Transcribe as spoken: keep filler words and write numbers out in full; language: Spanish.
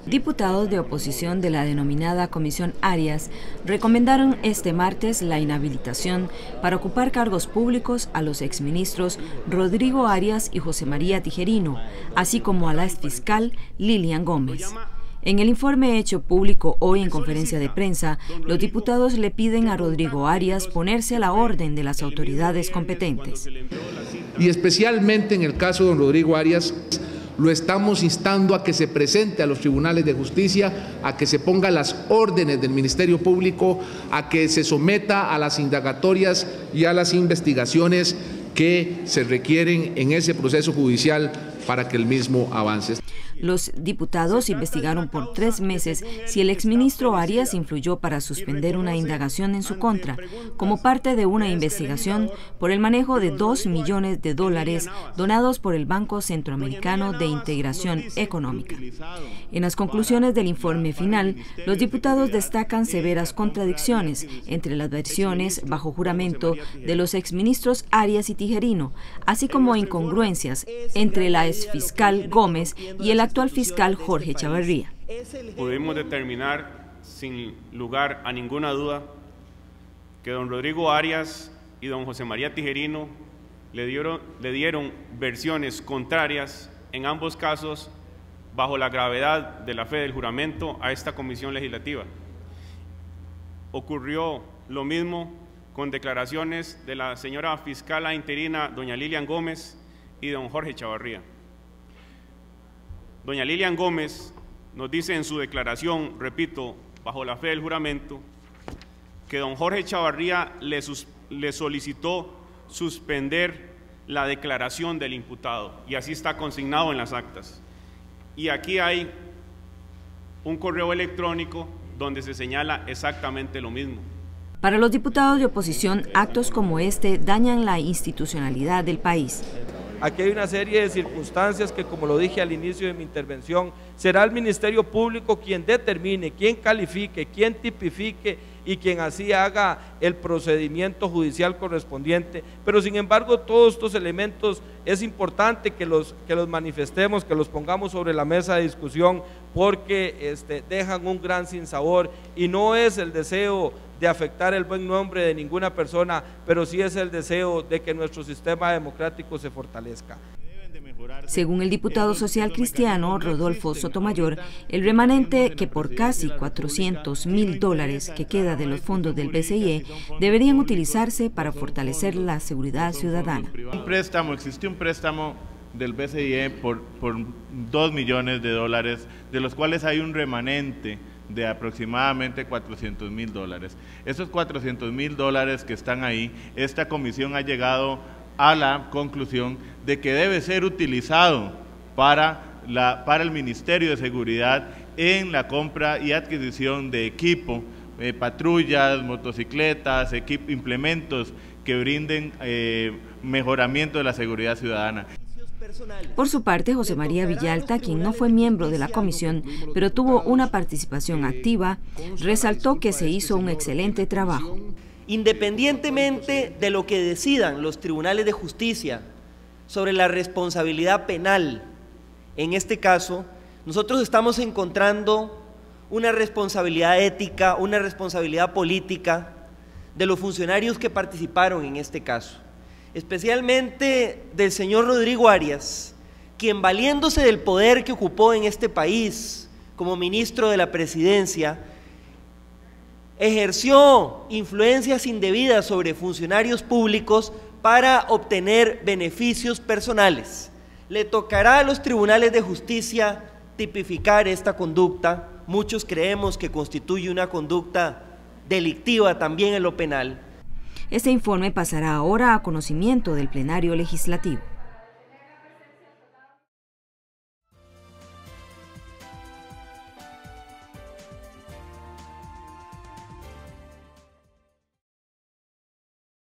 Diputados de oposición de la denominada Comisión Arias recomendaron este martes la inhabilitación para ocupar cargos públicos a los exministros Rodrigo Arias y José María Tijerino, así como a la exfiscal Lilian Gómez. En el informe hecho público hoy en conferencia de prensa, los diputados le piden a Rodrigo Arias ponerse a la orden de las autoridades competentes. Y especialmente en el caso de don Rodrigo Arias, lo estamos instando a que se presente a los tribunales de justicia, a que se ponga las órdenes del Ministerio Público, a que se someta a las indagatorias y a las investigaciones que se requieren en ese proceso judicial para que el mismo avance. Los diputados investigaron por tres meses si el exministro Arias influyó para suspender una indagación en su contra, como parte de una investigación por el manejo de dos millones de dólares donados por el Banco Centroamericano de Integración Económica. En las conclusiones del informe final, los diputados destacan severas contradicciones entre las versiones bajo juramento de los exministros Arias y Tijerino, así como incongruencias entre la exfiscal Gómez y el actual fiscal Jorge Chavarría. Pudimos determinar sin lugar a ninguna duda que don Rodrigo Arias y don José María Tijerino le dieron, le dieron versiones contrarias en ambos casos bajo la gravedad de la fe del juramento a esta comisión legislativa. Ocurrió lo mismo con declaraciones de la señora fiscal interina doña Lilian Gómez y don Jorge Chavarría. Doña Lilian Gómez nos dice en su declaración, repito, bajo la fe del juramento, que don Jorge Chavarría le, sus, le solicitó suspender la declaración del imputado, y así está consignado en las actas. Y aquí hay un correo electrónico donde se señala exactamente lo mismo. Para los diputados de oposición, actos como este dañan la institucionalidad del país. Aquí hay una serie de circunstancias que, como lo dije al inicio de mi intervención, será el Ministerio Público quien determine, quien califique, quien tipifique y quien así haga el procedimiento judicial correspondiente. Pero sin embargo, todos estos elementos es importante que los, que los manifestemos, que los pongamos sobre la mesa de discusión, porque este, dejan un gran sinsabor y no es el deseo de afectar el buen nombre de ninguna persona, pero sí es el deseo de que nuestro sistema democrático se fortalezca. Según el diputado social cristiano Rodolfo Sotomayor, el remanente que por casi cuatrocientos mil dólares que queda de los fondos del B C I E deberían utilizarse para fortalecer la seguridad ciudadana. Un préstamo, existió un préstamo del B C I E por, por dos millones de dólares, de los cuales hay un remanente de aproximadamente cuatrocientos mil dólares. Esos cuatrocientos mil dólares que están ahí, esta comisión ha llegado a la conclusión de que debe ser utilizado para, la, para el Ministerio de Seguridad en la compra y adquisición de equipo, eh, patrullas, motocicletas, equipo, implementos que brinden eh, mejoramiento de la seguridad ciudadana. Por su parte, José María Villalta, quien no fue miembro de la comisión, pero tuvo una participación activa, resaltó que se hizo un excelente trabajo. Independientemente de lo que decidan los tribunales de justicia sobre la responsabilidad penal, en este caso, nosotros estamos encontrando una responsabilidad ética, una responsabilidad política de los funcionarios que participaron en este caso, especialmente del señor Rodrigo Arias, quien valiéndose del poder que ocupó en este país como ministro de la presidencia, ejerció influencias indebidas sobre funcionarios públicos para obtener beneficios personales. Le tocará a los tribunales de justicia tipificar esta conducta. Muchos creemos que constituye una conducta delictiva también en lo penal. Este informe pasará ahora a conocimiento del plenario legislativo.